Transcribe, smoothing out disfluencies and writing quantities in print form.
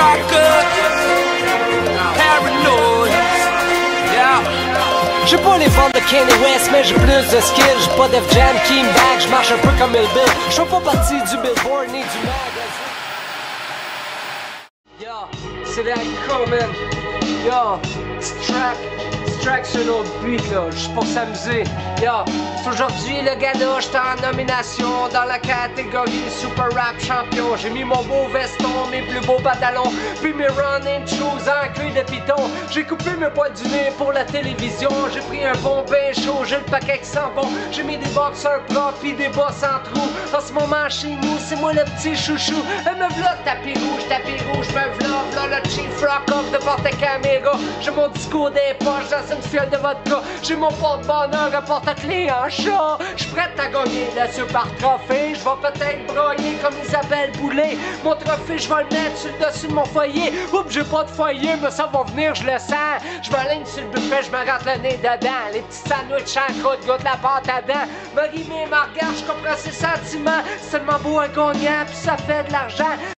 Parker, Paranoid, yeah. J'ai pas les ventes de Kanye West, mais j'ai plus de skills. J'ai pas Def Jam qui me bag, j'marche un peu comme Bill. J'fais pas partie du Billboard ni du magazine. Yo, c'est là man. Yo, c'est track sur un autre beat là, juste pour s'amuser. Yo, aujourd'hui le gala, j'étais en nomination dans la catégorie Super Rap Champion. J'ai mis mon beau veston, mes plus beaux pantalons, puis mes running shoes en cuir de python. J'ai coupé mes poils du nez pour la télévision. J'ai pris un bon bain chaud, j'ai le paquet qui sent bon. J'ai mis des boxers propres pis des bas sans trous. En ce moment chez nous, c'est moi le petit chouchou. Me v'là tapis rouge, me v'là le chief rock off de porte-caméra. J'ai mon discours des poches dans une fiole de vodka. J'ai mon porte-bonheur, un porte-clés en chat. J'suis prête à gagner le super trophée. J'vais peut-être broyer comme Isabelle Boulay. Mon trophée, j'vais le mettre sur le dessus de mon foyer. Oups, j'ai pas de foyer, mais ça va venir, je le sens. J'm'aligne sur le buffet, j'me rentre le nez dedans. Les petits sandwichs en croûte, goûte la pâte à dents. Me rimer, me regarde, j'comprends ses sentiments. C'est tellement beau à gagnant, pis ça fait de l'argent.